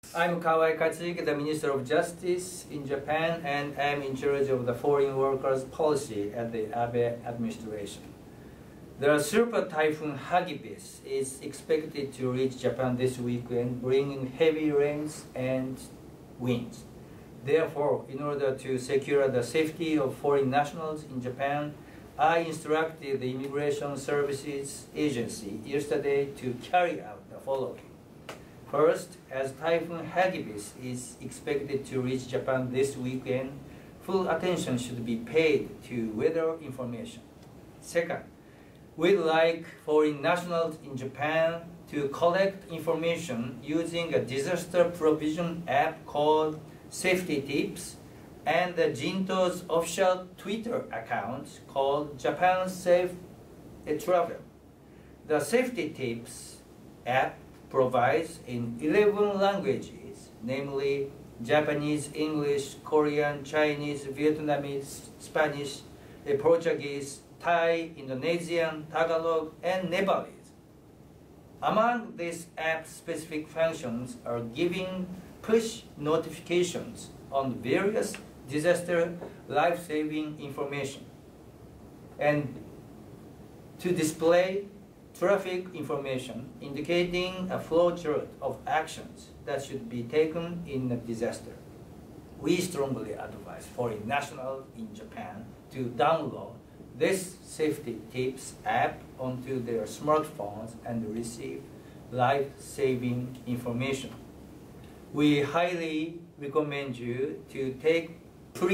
I'm Kawai Katsuyuki, the Minister of Justice in Japan, and I'm in charge of the foreign workers policy at the Abe administration. The Super Typhoon Hagibis is expected to reach Japan this weekend, bringing heavy rains and winds. Therefore, in order to secure the safety of foreign nationals in Japan, I instructed the Immigration Services Agency yesterday to carry out the following. First, as Typhoon Hagibis is expected to reach Japan this weekend, full attention should be paid to weather information. Second, we'd like foreign nationals in Japan to collect information using a disaster provision app called Safety Tips and the Jinto's official Twitter account called Japan Safe Travel. The Safety Tips app provides in 11 languages, namely Japanese, English, Korean, Chinese, Vietnamese, Spanish, Portuguese, Thai, Indonesian, Tagalog, and Nepalese. Among these app-specific functions are giving push notifications on various disaster life-saving information and to display traffic information indicating a flowchart of actions that should be taken in a disaster. We strongly advise foreign nationals in Japan to download this Safety Tips app onto their smartphones and receive life-saving information. We highly recommend you to take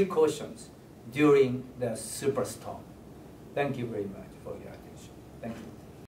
precautions during the superstorm. Thank you very much for your attention. Thank you.